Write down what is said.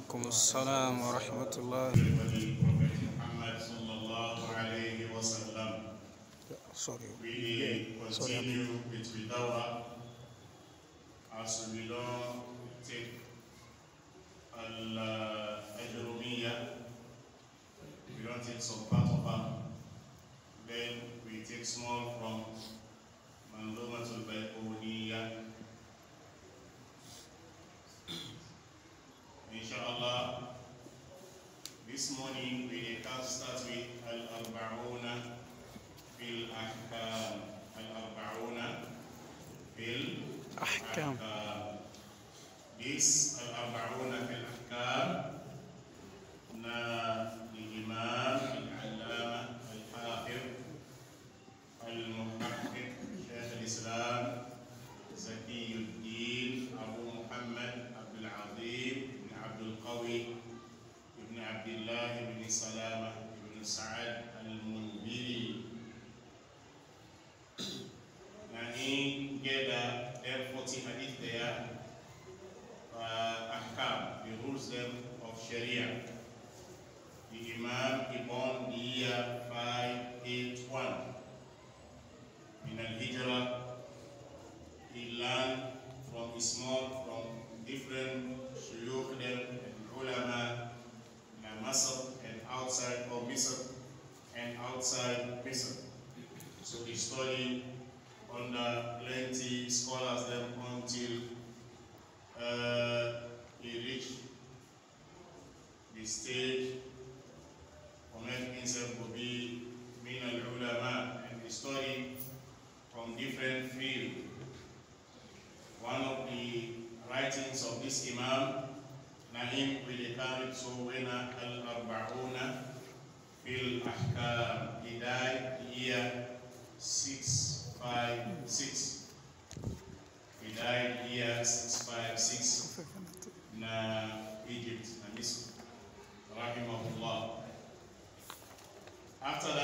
وعليكم السلام ورحمة الله. Muhammad sallallahu alayhi wa sallam. We continue with Dawah as we don't take Al-Ajrumiyya, we don't take some part of them, then we take small from Manzumatul Baiquniyya. Inshallah, this morning we can start with Al-Arba'una fil Ahkam. Al-Arba'una fil Ahkam. This Al-Arba'una fil Ahkam na Imam Al-Allama Al-Hafidh Al-Muhaqqiq Shaykh Al-Islam Zakiyuddin Abu Muhammad Abdul Azim ibn Abdul Qawi ibn Abdullah ibn Salamah ibn Sa'ad Al-Munbiri. Now in Geda, there are 40 hadith there, Ahkam, the rules them of Sharia. The Imam he born the year 581 in Al-Hijrah. He learned from his mom, from different shuyukh them and ulama in Masr and outside of Misr and outside Misr. So he studied under plenty scholars them until he reached the stage of making himself to be min al-ulama, and he studied from different fields. One of the writings of this Imam, Nahim will carry Suwena al-Arba'una fil Ahkam. He died the year 656. He died the year 656 in Egypt, Misr. Rahimahullah. After that,